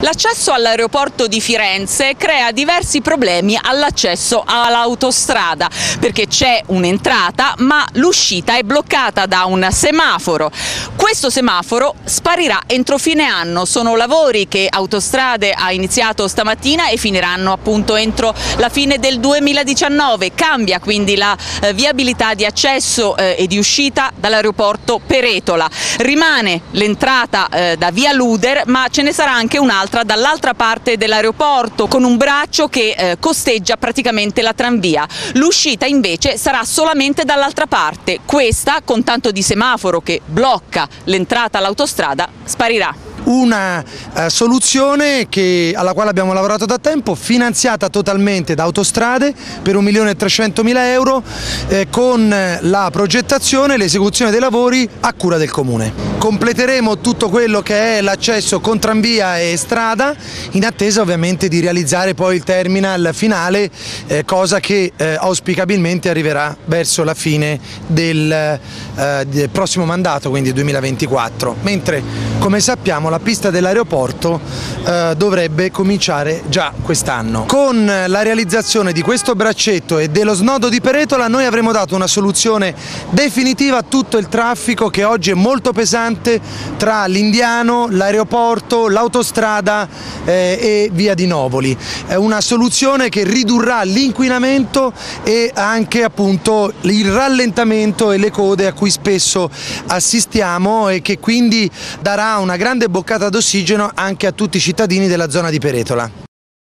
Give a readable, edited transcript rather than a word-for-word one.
L'accesso all'aeroporto di Firenze crea diversi problemi all'accesso all'autostrada, perché c'è un'entrata ma l'uscita è bloccata da un semaforo. Questo semaforo sparirà entro fine anno, sono lavori che Autostrade ha iniziato stamattina e finiranno appunto entro la fine del 2019. Cambia quindi la viabilità di accesso e di uscita dall'aeroporto Peretola. Rimane l'entrata da via Luder, ma ce ne sarà anche un'altra dall'altra parte dell'aeroporto con un braccio che costeggia praticamente la tranvia. L'uscita invece sarà solamente dall'altra parte. Questa, con tanto di semaforo che blocca l'entrata all'autostrada, sparirà. Una soluzione alla quale abbiamo lavorato da tempo, finanziata totalmente da Autostrade per 1.300.000 euro, con la progettazione e l'esecuzione dei lavori a cura del Comune. Completeremo tutto quello che è l'accesso con tranvia e strada, in attesa ovviamente di realizzare poi il terminal finale, cosa che auspicabilmente arriverà verso la fine del prossimo mandato, quindi 2024, mentre come sappiamo la pista dell'aeroporto dovrebbe cominciare già quest'anno. Con la realizzazione di questo braccetto e dello snodo di Peretola noi avremo dato una soluzione definitiva a tutto il traffico che oggi è molto pesante tra l'Indiano, l'aeroporto, l'autostrada e via di Novoli. È una soluzione che ridurrà l'inquinamento e anche appunto il rallentamento e le code a cui spesso assistiamo, e che quindi darà una grande boccata d'ossigeno anche a tutti i cittadini della zona di Peretola.